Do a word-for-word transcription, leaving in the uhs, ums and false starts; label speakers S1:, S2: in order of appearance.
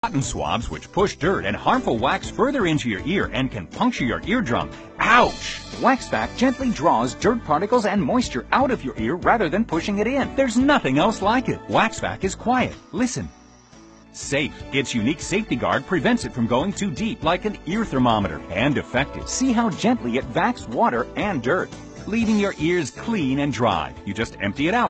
S1: Cotton swabs which push dirt and harmful wax further into your ear and can puncture your eardrum. Ouch!
S2: WaxVac gently draws dirt particles and moisture out of your ear rather than pushing it in.
S1: There's nothing else like it. WaxVac is quiet. Listen. Safe. Its unique safety guard prevents it from going too deep like an ear thermometer. And effective.
S2: See how gently it vacs water and dirt,
S1: Leaving your ears clean and dry. You just empty it out.